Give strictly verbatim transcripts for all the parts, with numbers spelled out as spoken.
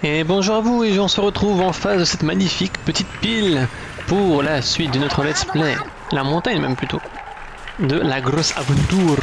Et bonjour à vous, et on se retrouve en face de cette magnifique petite pile pour la suite de notre let's play, la montagne même plutôt, de la grosse aventure.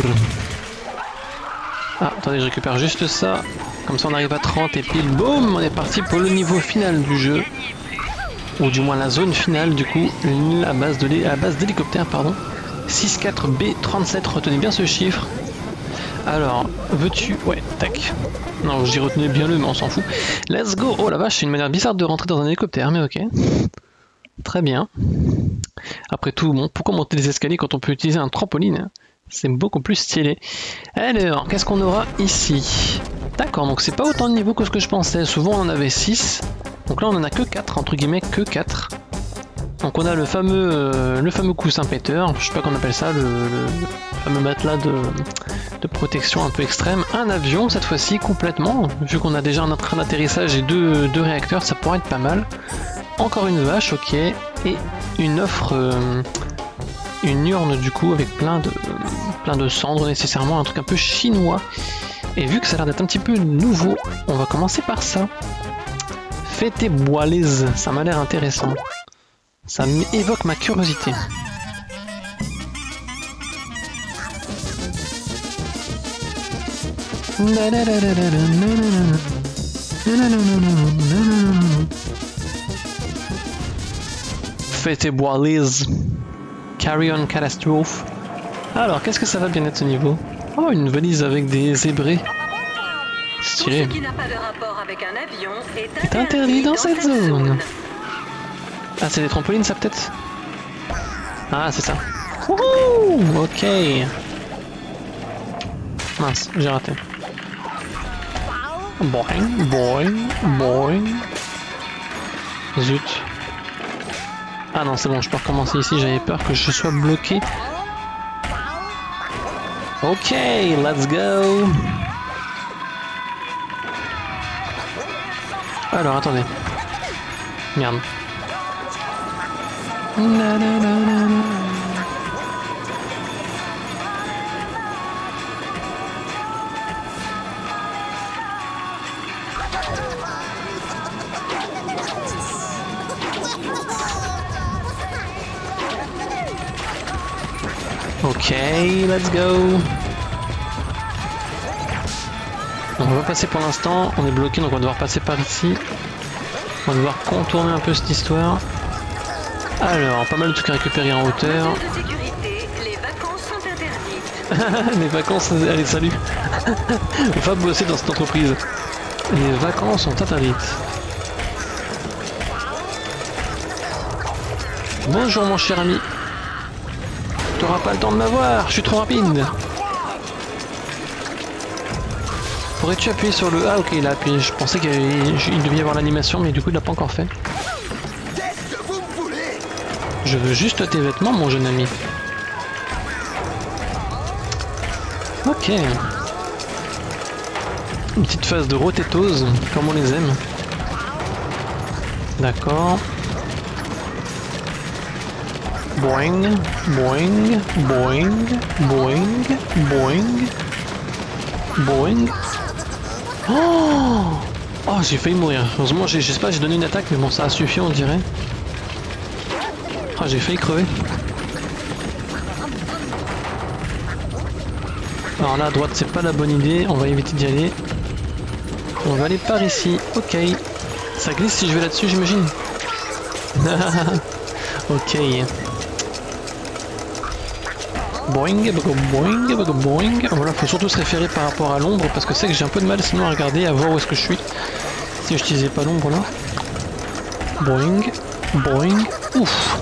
Ah, attendez, je récupère juste ça, comme ça on arrive à trente et pile, boum, on est parti pour le niveau final du jeu, ou du moins la zone finale du coup, la base de la base d'hélicoptère, pardon, six quatre B trente-sept, retenez bien ce chiffre. Alors, veux-tu... Ouais, tac. Non, j'y retenais bien le, mais on s'en fout. Let's go. Oh la vache, c'est une manière bizarre de rentrer dans un hélicoptère, mais ok. Très bien. Après tout, bon, pourquoi monter des escaliers quand on peut utiliser un trampoline? C'est beaucoup plus stylé. Alors, qu'est-ce qu'on aura ici? D'accord, donc c'est pas autant de niveaux que ce que je pensais. Souvent on en avait six. Donc là on en a que quatre, entre guillemets, que quatre. Donc on a le fameux, euh, le fameux coussin péteur, je sais pas qu'on appelle ça, le, le fameux matelas de, de protection un peu extrême. Un avion cette fois-ci complètement, vu qu'on a déjà un train d'atterrissage et deux, deux réacteurs, ça pourrait être pas mal. Encore une vache, ok, et une offre, euh, une urne du coup avec plein de, plein de cendres nécessairement, un truc un peu chinois. Et vu que ça a l'air d'être un petit peu nouveau, on va commencer par ça. Fête boilaise, ça m'a l'air intéressant. Ça évoque ma curiosité. Fête boilaise. Carry on catastrophe. Alors, qu'est-ce que ça va bien être ce niveau? Oh, une valise avec des zébrés. Stylé. Tout ce qui n'a pas de rapport avec un avion est interdit, est interdit dans, dans cette, cette zone. zone. Ah, c'est des trampolines, ça, peut-être? Ah, c'est ça. Wouhou! Ok. Mince, j'ai raté. Boing, boing, boing. Zut. Ah non, c'est bon, je peux recommencer ici. J'avais peur que je sois bloqué. Ok, let's go. Alors, attendez. Merde. Na, na, na, na, na. Ok, let's go. On va passer pour l'instant, on est bloqué donc on va devoir passer par ici. On va devoir contourner un peu cette histoire. Alors, pas mal de trucs à récupérer en hauteur. De sécurité, les vacances sont interdites. Les vacances, allez salut. Va bosser dans cette entreprise. Les vacances sont interdites. Bonjour mon cher ami. T'auras pas le temps de m'avoir, je suis trop rapide. Pourrais-tu appuyer sur le... Ah ok, il a appuyé. Je pensais qu'il devait y avoir l'animation, mais du coup il l'a pas encore fait. Je veux juste tes vêtements, mon jeune ami. Ok. Une petite phase de rotétose, comme on les aime. D'accord. Boing, boing, boing, boing, boing, boing. Oh, oh j'ai failli mourir. Heureusement, je sais pas, j'ai donné une attaque, mais bon, ça a suffi, on dirait. Oh, j'ai failli crever. Alors là à droite c'est pas la bonne idée, on va éviter d'y aller. On va aller par ici, ok. Ça glisse si je vais là-dessus j'imagine. Ok. Boing, boing, boing, boing. Voilà, faut surtout se référer par rapport à l'ombre parce que c'est que j'ai un peu de mal sinon à regarder, à voir où est-ce que je suis. Si je n'utilisais pas l'ombre là. Boing, boing, ouf.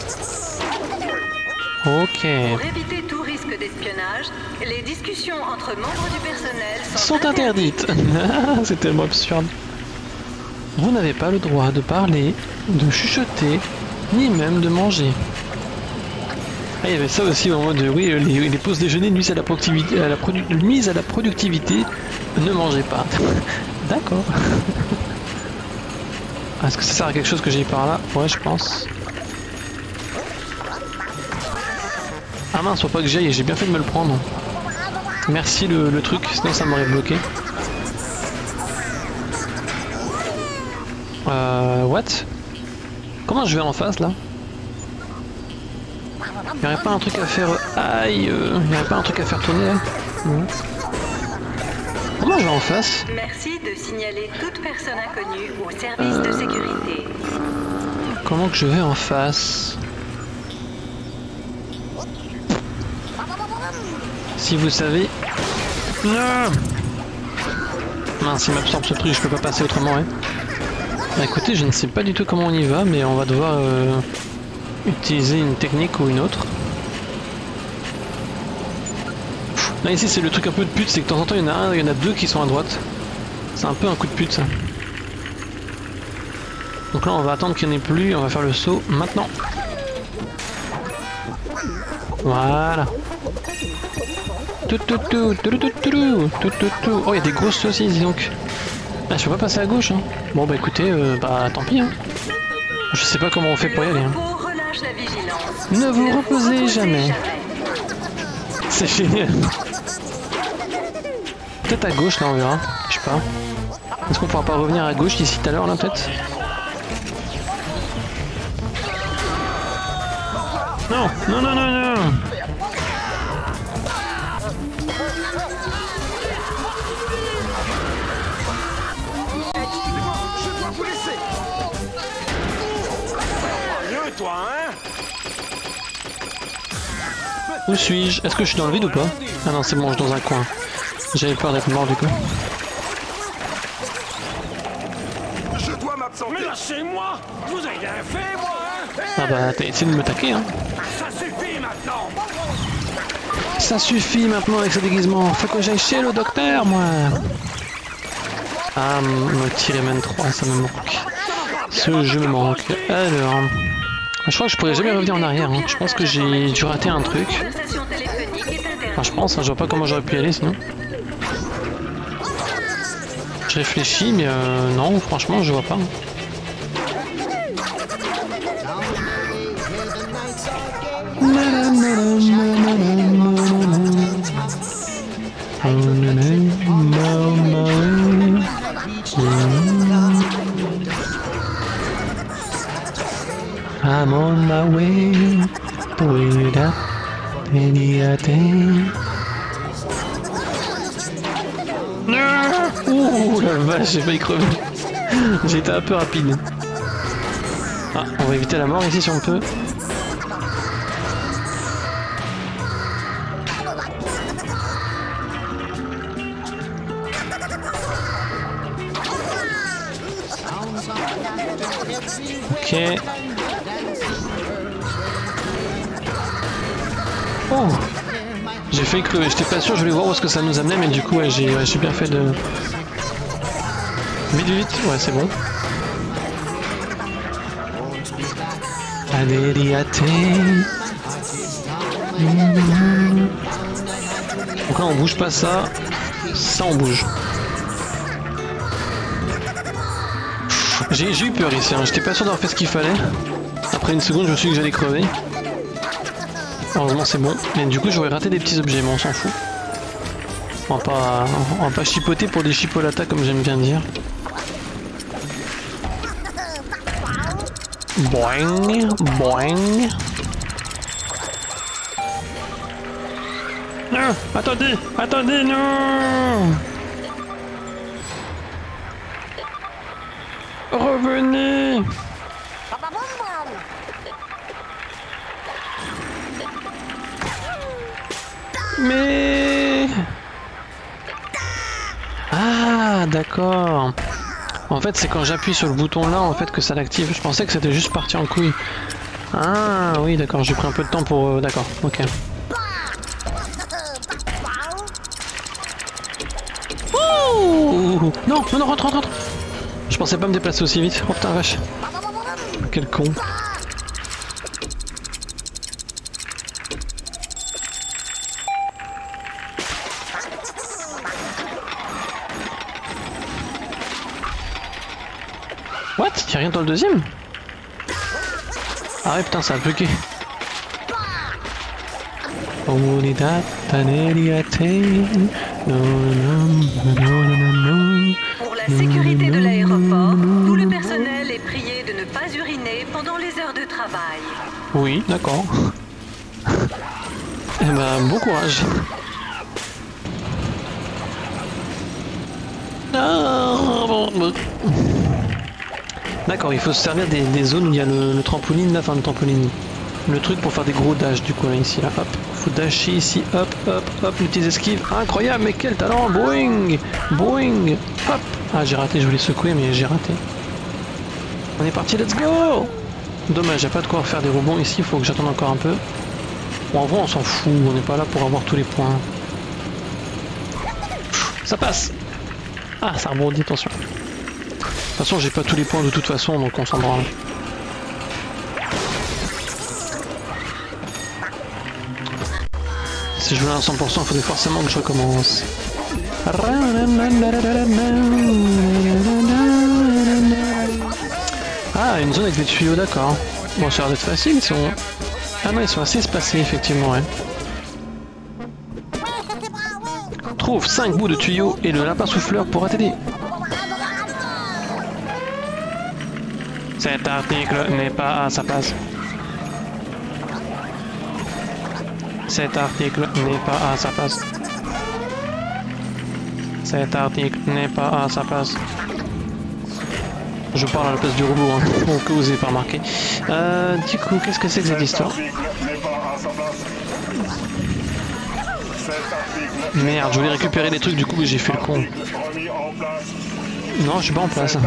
Ok. Pour éviter tout risque d'espionnage, les discussions entre membres du personnel sont, sont interdites. C'est tellement absurde. Vous n'avez pas le droit de parler, de chuchoter, ni même de manger. Ah, il y avait ça aussi en mode oui, les, les pauses déjeuner nuisent à la productivité, à la, produ nuisent à la productivité. Ne mangez pas. D'accord. Est-ce que ça sert à quelque chose que j'ai par là? Ouais, je pense. Ah mince, faut pas que j'aille, j'ai bien fait de me le prendre. Merci le, le truc, sinon ça m'aurait bloqué. Euh... What? Comment je vais en face là? Y'aurait pas un truc à faire... Aïe euh... Y'aurait pas un truc à faire tourner là? Non. Comment je vais en face? Merci de signaler toute personne inconnue au service euh... de sécurité. Comment que je vais en face? Si vous savez... Non. Mince, il m'absorbe ce truc, je peux pas passer autrement, ouais. Bah écoutez, je ne sais pas du tout comment on y va, mais on va devoir euh, utiliser une technique ou une autre. Là ici c'est le truc un peu de pute, c'est que de temps en temps il y en a un, il y en a deux qui sont à droite. C'est un peu un coup de pute ça. Donc là on va attendre qu'il n'y en ait plus, on va faire le saut maintenant. Voilà. Tout, tout, tout, tout, tout, tout, tout, tout, tout. Oh il y a des grosses saucisses dis donc. Ah je peux pas passer à gauche hein. Bon bah écoutez, euh, bah tant pis hein. Je sais pas comment on fait pour y aller hein. Ne vous reposez jamais. C'est génial. Peut-être à gauche là on verra, je sais pas. Est-ce qu'on pourra pas revenir à gauche d'ici tout à l'heure là peut-être? Non, non, non, non, non. Où suis-je? Est-ce que je suis dans le vide ou pas? Ah non c'est bon, je suis dans un coin. J'avais peur d'être mort du coup. Je dois m'absenter. Mais lâchez-moi! Vous avez rien fait, moi hein? Ah bah t'as essayé de me taquer hein. Ça suffit maintenant! Ça suffit maintenant avec ce déguisement. Faut que j'aille chez le docteur moi. Ah me tirer même trois, ça me manque. Ce jeu me manque. Alors... Je crois que je pourrais jamais revenir en arrière, hein. Je pense que j'ai dû rater un truc. Enfin je pense, hein, je vois pas comment j'aurais pu y aller sinon. Je réfléchis mais euh, non franchement je vois pas. I'm on my way without any attention. Ouh la vache, j'ai failli crever. J'ai été un peu rapide. Ah, on va éviter la mort ici si on peut. Ok. Oh, j'ai failli crever, j'étais pas sûr, je voulais voir où est-ce que ça nous amenait, mais du coup ouais, j'ai ouais, bien fait de... Vite, vite, ouais c'est bon. Donc là on bouge pas ça, ça on bouge. J'ai eu peur ici, hein. J'étais pas sûr d'avoir fait ce qu'il fallait. Après une seconde je me suis dit que j'allais crever. Heureusement c'est bon, mais du coup j'aurais raté des petits objets, mais on s'en fout. On va pas, on va pas chipoter pour des chipolatas comme j'aime bien dire. Boing, boing. Non, attendez, attendez, non. Revenez. Mais... Ah, d'accord. En fait, c'est quand j'appuie sur le bouton là, en fait, que ça l'active. Je pensais que c'était juste parti en couille. Ah, oui, d'accord. J'ai pris un peu de temps pour... Euh, d'accord, ok. Ouh, non, non, non, rentre, rentre, rentre. Je pensais pas me déplacer aussi vite. Oh putain, vache. Quel con. What? Y'a rien dans le deuxième? Ah ouais putain ça a bugué. Pour la sécurité de l'aéroport, tout le personnel travail. Oui, d'accord. Eh ben, bon courage. D'accord, il faut se servir des, des zones où il y a le, le trampoline, là, enfin le trampoline. Le truc pour faire des gros dash du coup là ici là, hop, faut dasher ici, hop, hop, hop, les petites esquives, incroyable, mais quel talent, boing, boing, hop. Ah j'ai raté, je voulais secouer mais j'ai raté. On est parti, let's go. Dommage, j'ai pas de quoi faire des rebonds ici, il faut que j'attende encore un peu. Bon, en vrai on s'en fout, on n'est pas là pour avoir tous les points. Ça passe. Ah ça rebondit, attention. De toute façon j'ai pas tous les points de toute façon, donc on s'en branle. Si je veux à cent pour cent, il faudrait forcément que je recommence. Ah, une zone avec des tuyaux, d'accord. Bon, ça a l'air d'être facile, ils sont... Ah non, ils sont assez espacés, effectivement, ouais. Trouve cinq bouts de tuyaux et le lapin souffleur pourra t'aider. Cet article n'est pas à sa place. Cet article n'est pas à sa place. Cet article n'est pas à sa place. Je parle à la place du robot, hein, au cas où vous n'avez pas remarqué. Euh, du coup, qu'est-ce que c'est que cette histoire? Merde, je voulais récupérer des trucs, du coup j'ai fait le con. Non, je suis pas en place.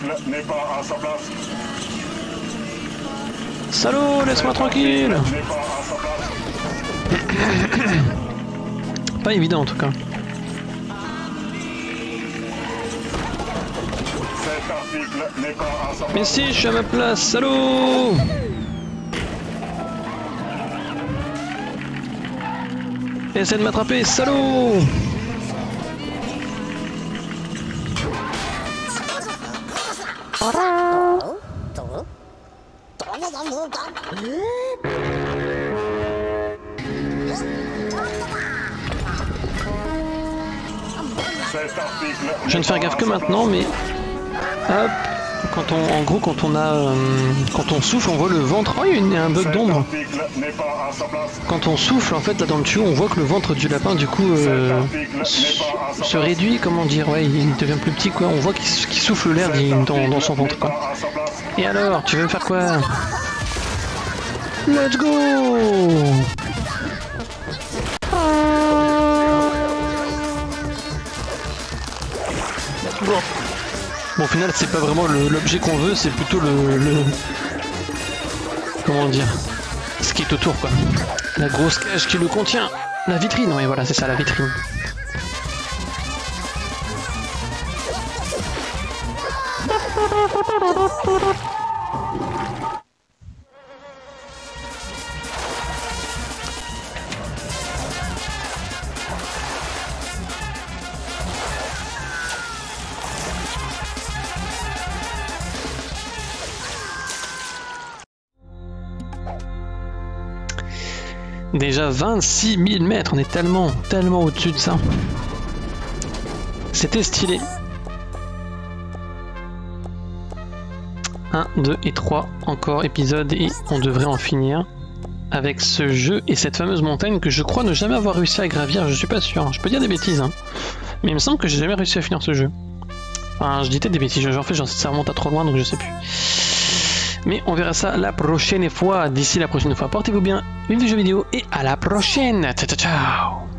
Salaud, laisse-moi tranquille. Pas évident en tout cas. Mais si, je suis à ma place, salaud. Essaie de m'attraper, salaud. Je viens de faire gaffe que maintenant, mais hop, quand on, en gros, quand on a, euh, quand on souffle, on voit le ventre. Oh, il y a un bug d'ombre. Quand on souffle, en fait, là dans le tuyau, on voit que le ventre du lapin, du coup, euh, se réduit. Comment dire, ouais, il devient plus petit, quoi. On voit qu'il qu'il souffle l'air dans, dans son ventre, quoi. Et alors, tu veux me faire quoi? Let's go. Bon. Bon, au final, c'est pas vraiment l'objet qu'on veut, c'est plutôt le, le... Comment dire? Ce qui est autour, quoi. La grosse cage qui le contient. La vitrine, oui, voilà, c'est ça, la vitrine. Déjà vingt-six mille mètres, on est tellement, tellement au-dessus de ça. C'était stylé. un, deux et trois, encore épisode et on devrait en finir avec ce jeu et cette fameuse montagne que je crois ne jamais avoir réussi à gravir, je suis pas sûr, je peux dire des bêtises, hein. Mais il me semble que j'ai jamais réussi à finir ce jeu. Enfin, je dis peut-être des bêtises, en fait ça remonte à trop loin donc je sais plus. Mais on verra ça la prochaine fois. D'ici la prochaine fois, portez-vous bien, vivez des jeux vidéo et à la prochaine. Ciao, ciao, ciao.